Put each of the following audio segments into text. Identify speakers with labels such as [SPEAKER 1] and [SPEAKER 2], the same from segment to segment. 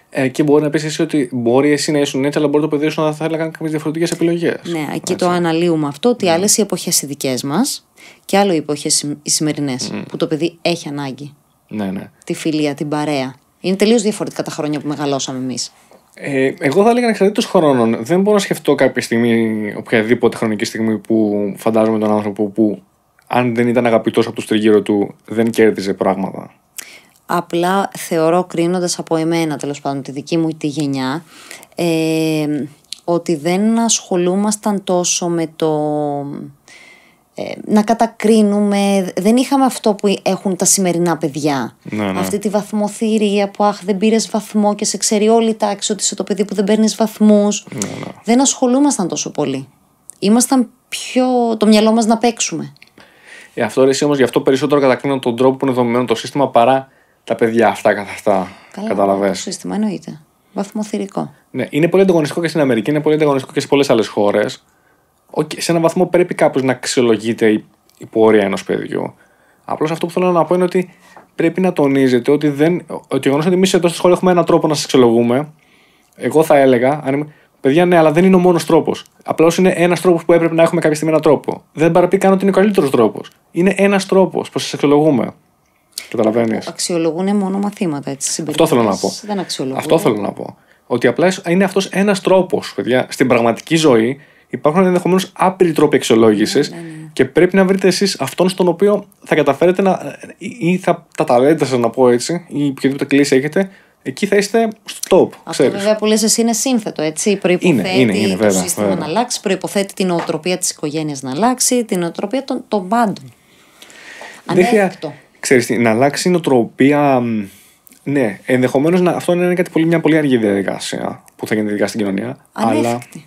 [SPEAKER 1] Και μπορεί να πει εσύ ότι μπορεί εσύ να ήσουν έτσι, αλλά μπορεί το παιδί σου να θέλει να κάνει κάποιες διαφορετικές επιλογές.
[SPEAKER 2] Ναι, εκεί το αναλύουμε αυτό, ότι άλλες οι εποχές οι δικές μας και άλλο οι εποχές οι σημερινές, που το παιδί έχει ανάγκη.
[SPEAKER 1] Ναι.
[SPEAKER 2] Τη φιλία, την παρέα. Είναι τελείως διαφορετικά τα χρόνια που μεγαλώσαμε εμείς.
[SPEAKER 1] Εγώ θα έλεγα ανεξαρτήτως χρόνων. Δεν μπορώ να σκεφτώ κάποια στιγμή, οποιαδήποτε χρονική στιγμή που φαντάζομαι τον άνθρωπο που, αν δεν ήταν αγαπητός από τους τριγύρω του, δεν κέρδιζε πράγματα.
[SPEAKER 2] Απλά θεωρώ, κρίνοντας από εμένα τέλος πάντων τη δική μου τη γενιά, ότι δεν ασχολούμασταν τόσο με το να κατακρίνουμε. Δεν είχαμε αυτό που έχουν τα σημερινά παιδιά.
[SPEAKER 1] Ναι.
[SPEAKER 2] Αυτή τη βαθμοθυρία που δεν πήρες βαθμό και σε ξέρει όλη η τάξη ότι είσαι το παιδί που δεν παίρνεις βαθμούς.
[SPEAKER 1] Ναι.
[SPEAKER 2] Δεν ασχολούμασταν τόσο πολύ. Ήμασταν πιο το μυαλό μας να παίξουμε.
[SPEAKER 1] Αυτό ρε εσύ όμως, γι' αυτό περισσότερο κατακρίνω τον τρόπο που είναι δομημένο το σύστημα παρά τα παιδιά αυτά καθ' αυτά. Καταλαβαίνεις.
[SPEAKER 2] Το σύστημα εννοείται. Βαθμοθυρικό.
[SPEAKER 1] Ναι, είναι πολύ ανταγωνιστικό και στην Αμερική, είναι πολύ ανταγωνιστικό και σε πολλές άλλες χώρες. Σε έναν βαθμό πρέπει κάπως να αξιολογείται η πορεία ενός παιδιού. Απλώς αυτό που θέλω να πω είναι ότι πρέπει να τονίζετε ότι το γεγονός ότι εμείς εδώ στη σχολή έχουμε έναν τρόπο να σας αξιολογούμε. Εγώ θα έλεγα, παιδιά, ναι, αλλά δεν είναι ο μόνος τρόπος. Απλώς είναι ένας τρόπος που έπρεπε να έχουμε κάποια στιγμή έναν τρόπο. Δεν παραπεί καν ότι είναι ο καλύτερος τρόπος. Είναι ένας τρόπος που σας αξιολογούμε. Καταλαβαίνεις.
[SPEAKER 2] Αξιολογούν μόνο μαθήματα, έτσι.
[SPEAKER 1] Αυτό θέλω να πω.
[SPEAKER 2] Δεν αξιολογούν.
[SPEAKER 1] Αυτό θέλω να πω. Ότι απλά είναι αυτός ένας τρόπος, παιδιά. Στην πραγματική ζωή υπάρχουν ενδεχομένως άπειροι τρόποι αξιολόγησης και πρέπει να βρείτε εσείς αυτόν στον οποίο θα καταφέρετε ή τα ταλέντα σας, να πω έτσι, ή οποιαδήποτε κλίση έχετε, εκεί θα είστε στο top.
[SPEAKER 2] Αυτό βέβαια που λες εσύ είναι σύνθετο, έτσι. Προϋποθέτει το
[SPEAKER 1] βέβαια,
[SPEAKER 2] σύστημα να αλλάξει, προϋποθέτει την νοοτροπία της οικογένειας να αλλάξει, την νοοτροπία των πάντων. Ανέφικτο.
[SPEAKER 1] Ξέρεις, να αλλάξει η νοοτροπία. Ναι, ενδεχομένως αυτό είναι μια πολύ αργή διαδικασία που θα γίνει ειδικά στην κοινωνία.
[SPEAKER 2] Ανέφικτη.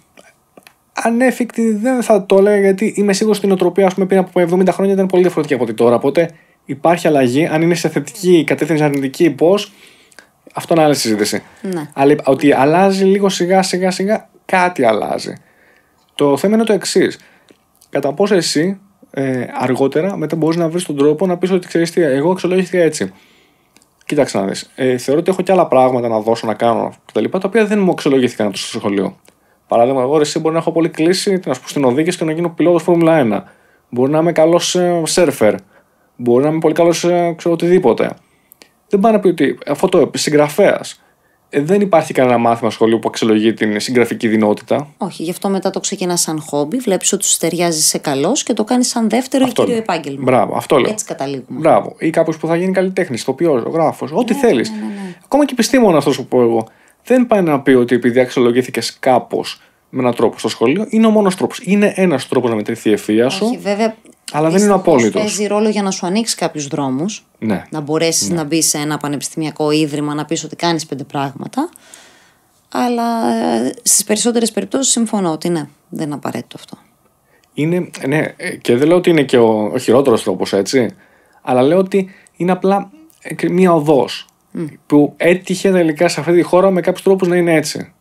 [SPEAKER 1] Ανέφικτη δεν θα το έλεγα, γιατί είμαι σίγουρος ότι η νοοτροπία, ας πούμε, πριν από 70 χρόνια ήταν πολύ διαφορετική από ό,τι τώρα. Οπότε υπάρχει αλλαγή. Αν είναι σε θετική κατεύθυνση, αρνητική, πώς. Αυτό είναι άλλη συζήτηση.
[SPEAKER 2] Ναι.
[SPEAKER 1] Αλλά ότι αλλάζει λίγο σιγά κάτι αλλάζει. Το θέμα είναι το εξής. Κατά πόσο εσύ αργότερα μετά μπορείς να βρεις τον τρόπο να πεις ότι ξέρεις τι, εγώ αξιολόγηθηκα έτσι. Κοίταξε να δεις. Θεωρώ ότι έχω και άλλα πράγματα να δώσω, να κάνω κτλ. Τα οποία δεν μου αξιολογήθηκαν από το σχολείο. Παράδειγμα, εγώ εσύ μπορεί να έχω πολύ κλείσει να στην οδήγηση και να γίνω πιλότος Φόρμουλα 1. Μπορεί να είμαι καλός σέρφερ. Μπορεί να είμαι πολύ καλός οτιδήποτε. Δεν πάει να πει ότι αυτό το συγγραφέας. Δεν υπάρχει κανένα μάθημα σχολείου που αξιολογεί την συγγραφική δυνότητα.
[SPEAKER 2] Όχι, γι' αυτό μετά το ξεκινάς σαν χόμπι, βλέπεις ότι σου ταιριάζει σε καλός και το κάνεις σαν δεύτερο ή κύριο επάγγελμα.
[SPEAKER 1] Μπράβο, αυτό λέω.
[SPEAKER 2] Έτσι καταλήγουμε.
[SPEAKER 1] Μπράβο. Ή κάποιος που θα γίνει καλλιτέχνης, ηθοποιός, ζωγράφος, ό,τι θέλεις. Ναι. Ακόμα και επιστήμονα, αυτό που πω εγώ. Δεν πάει να πει ότι επειδή αξιολογήθηκες κάπως με έναν τρόπο στο σχολείο, είναι ο μόνος τρόπος. Είναι ένας τρόπος να μετρηθεί η ευφυΐα σου.
[SPEAKER 2] Όχι, βέβαια.
[SPEAKER 1] Αλλά δεν είναι απόλυτος.
[SPEAKER 2] Παίζει ρόλο για να σου ανοίξει κάποιους δρόμους.
[SPEAKER 1] Ναι.
[SPEAKER 2] Να μπορέσεις να μπεις σε ένα πανεπιστημιακό ίδρυμα, να πεις ότι κάνεις 5 πράγματα. Αλλά στις περισσότερες περιπτώσεις συμφωνώ ότι ναι, δεν είναι απαραίτητο αυτό.
[SPEAKER 1] Είναι, ναι, και δεν λέω ότι είναι και ο χειρότερος τρόπος, έτσι. Αλλά λέω ότι είναι απλά μία οδός που έτυχε τελικά σε αυτή τη χώρα με κάποιους τρόπους να είναι έτσι.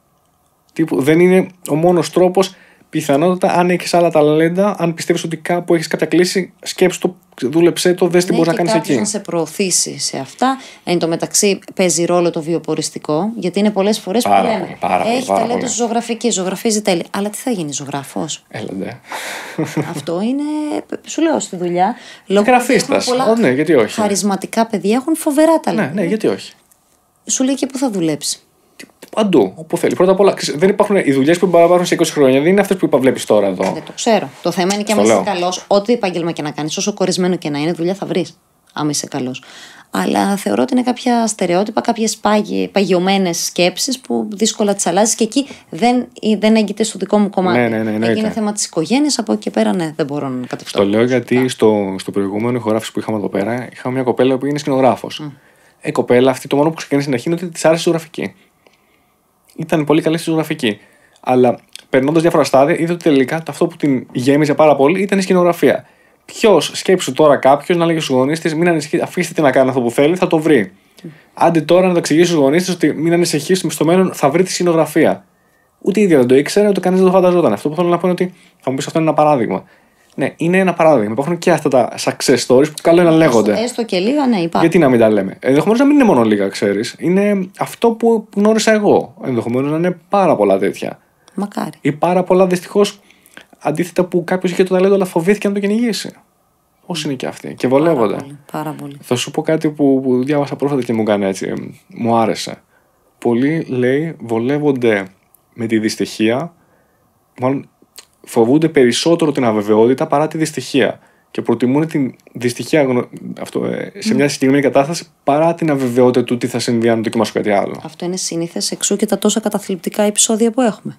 [SPEAKER 1] Δεν είναι ο μόνος τρόπος. Πιθανότατα, αν έχεις άλλα ταλέντα, αν πιστεύεις ότι κάπου έχεις κάποια κλίση, σκέψου το, δούλεψέ το, δες τι μπορείς να κάνεις εκεί.
[SPEAKER 2] Να σε προωθήσει σε αυτά. Εν τω μεταξύ, παίζει ρόλο το βιοποριστικό, γιατί είναι πολλές φορές που λέμε. Έχει ταλέντο στη ζωγραφική, ζωγραφίζει τέλεια. Αλλά τι θα γίνει ζωγράφος.
[SPEAKER 1] Έλαντε.
[SPEAKER 2] Αυτό είναι. Σου λέω στη δουλειά.
[SPEAKER 1] Γραφίστας. Ναι, γιατί όχι.
[SPEAKER 2] Χαρισματικά παιδιά έχουν φοβερά ταλέντα.
[SPEAKER 1] Ναι, γιατί όχι.
[SPEAKER 2] Σου λέει και πού θα δουλέψει.
[SPEAKER 1] Παντού, όπου θέλει. Πρώτα απ' όλα, δεν υπάρχουν οι δουλειές που υπάρχουν σε 20 χρόνια, δεν είναι αυτές που βλέπεις τώρα εδώ.
[SPEAKER 2] Δεν το ξέρω. Το θέμα είναι και αν είσαι καλός, ό,τι επάγγελμα και να κάνεις, όσο κορισμένο και να είναι, δουλειά θα βρεις. Αν είσαι καλός. Αλλά θεωρώ ότι είναι κάποια στερεότυπα, κάποιες παγιωμένες σκέψεις που δύσκολα τις αλλάζεις και εκεί δεν έγκυται στο δικό μου κομμάτι.
[SPEAKER 1] Ναι,
[SPEAKER 2] εκεί είναι θέμα της οικογένειας, από εκεί και πέρα ναι, δεν μπορώ να κατευθώ.
[SPEAKER 1] Το λέω γιατί στο προηγούμενο ηχογράφηση που είχαμε εδώ πέρα, είχαμε μια κοπέλα που είναι σκηνογράφος. Η κοπέλα αυτή το μόνο που ξεκίνησε στην αρχή είναι ότι της άρεσε η ζωγραφική. Ήταν πολύ καλή στη ζωγραφική. Αλλά περνώντας διάφορα στάδια, είδε ότι τελικά αυτό που την γέμιζε πάρα πολύ ήταν η σκηνογραφία. Ποιος, σκέψου τώρα κάποιος να λέγει στους γονείς της, μην ανησυχείτε, αφήστε τη να κάνει αυτό που θέλει, θα το βρει. Άντε τώρα να το εξηγήσει στους γονείς της ότι μην ανησυχείς, στο μέλλον θα βρει τη σκηνογραφία. Ούτε η ίδια δεν το ήξερε, ούτε κανείς δεν το φανταζόταν. Αυτό που θέλω να πω είναι ότι θα μου πεις αυτό είναι ένα παράδειγμα. Ναι, είναι ένα παράδειγμα. Υπάρχουν και αυτά τα success stories που καλό είναι να λέγονται.
[SPEAKER 2] Έστω και λίγα, ναι, υπάρχουν.
[SPEAKER 1] Γιατί να μην τα λέμε. Ενδεχομένως να μην είναι μόνο λίγα, ξέρεις. Είναι αυτό που γνώρισα εγώ. Ενδεχομένως να είναι πάρα πολλά τέτοια.
[SPEAKER 2] Μακάρι.
[SPEAKER 1] Ή πάρα πολλά δυστυχώς αντίθετα που κάποιος είχε το ταλέντο αλλά φοβήθηκε να το κυνηγήσει. Πώς είναι και αυτοί. Και βολεύονται.
[SPEAKER 2] Πάρα πολύ.
[SPEAKER 1] Θα σου πω κάτι που διάβασα πρόσφατα και μου κάνει έτσι. Μου άρεσε. Πολλοί, λέει, βολεύονται με τη δυστυχία. Μάλλον φοβούνται περισσότερο την αβεβαιότητα παρά τη δυστυχία. Και προτιμούν την δυστυχία σε μια συγκεκριμένη κατάσταση παρά την αβεβαιότητα του τι θα συμβεί αν δοκιμάσω κάτι άλλο.
[SPEAKER 2] Αυτό είναι σύνηθες, εξού και τα τόσα καταθλιπτικά επεισόδια που έχουμε.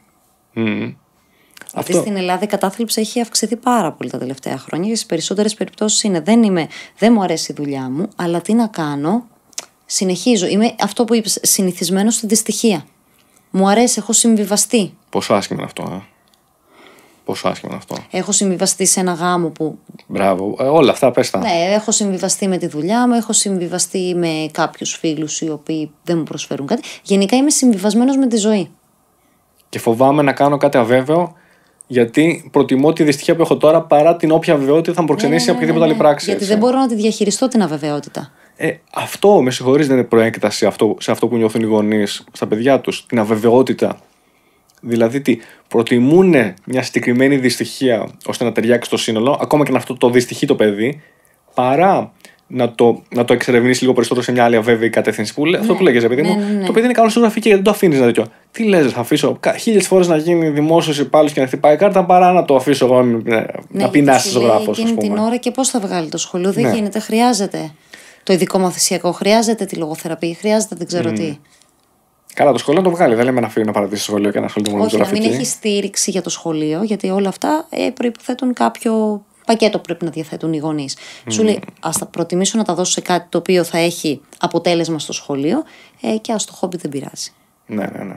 [SPEAKER 2] Γιατί στην Ελλάδα η κατάθλιψη έχει αυξηθεί πάρα πολύ τα τελευταία χρόνια και στις περισσότερες περιπτώσεις είναι δεν μου αρέσει η δουλειά μου, αλλά τι να κάνω, συνεχίζω. Είμαι αυτό που είπες, συνηθισμένος στη δυστυχία. Μου αρέσει, έχω συμβιβαστεί.
[SPEAKER 1] Πόσο άσχημο είναι αυτό, Πόσο άσχημο είναι αυτό.
[SPEAKER 2] Έχω συμβιβαστεί σε ένα γάμο που.
[SPEAKER 1] Μπράβο, όλα αυτά πες τα.
[SPEAKER 2] Ναι, έχω συμβιβαστεί με τη δουλειά μου, έχω συμβιβαστεί με κάποιους φίλους οι οποίοι δεν μου προσφέρουν κάτι. Γενικά είμαι συμβιβασμένος με τη ζωή.
[SPEAKER 1] Και φοβάμαι να κάνω κάτι αβέβαιο, γιατί προτιμώ τη δυστυχία που έχω τώρα παρά την όποια αβεβαιότητα θα μου προξενήσει οποιαδήποτε άλλη πράξη.
[SPEAKER 2] Γιατί δεν μπορώ να τη διαχειριστώ την αβεβαιότητα.
[SPEAKER 1] Αυτό, με συγχωρείς, δεν είναι προέκταση σε αυτό που νιώθουν οι γονείς στα παιδιά τους, την αβεβαιότητα. Δηλαδή, προτιμούν μια συγκεκριμένη δυστυχία ώστε να ταιριάξει στο σύνολο, ακόμα και να αυτό το δυστυχεί το παιδί, παρά να το εξερευνήσει λίγο περισσότερο σε μια άλλη αβέβαιη κατεύθυνση. Αυτό που λέγες, παιδί μου. Το παιδί είναι καλό στο γραφείο και γιατί το αφήνεις να τέτοιο. Τι λες, θα αφήσω 1000 φορές να γίνει δημόσιος υπάλληλος και να χτυπάει κάρτα παρά να το αφήσω εγώ να πεινάσει στο γράφο.
[SPEAKER 2] Εκείνη την ώρα και πώς θα βγάλει το σχολείο, δεν γίνεται, χρειάζεται το ειδικό μαθησιακό, χρειάζεται τη λογοθεραπεία, χρειάζεται δεν ξέρω τι.
[SPEAKER 1] Καλά, το σχολείο το βγάλει. Δεν λέμε να φύγει να παρατήσει το σχολείο και να ασχολείται μόνο με το γραφείο.
[SPEAKER 2] Να μην έχει στήριξη για το σχολείο, γιατί όλα αυτά προϋποθέτουν κάποιο πακέτο που πρέπει να διαθέτουν οι γονείς. Σου λέει, ας τα προτιμήσω να τα δώσω σε κάτι το οποίο θα έχει αποτέλεσμα στο σχολείο και ας το χόμπι δεν πειράζει.
[SPEAKER 1] Ναι.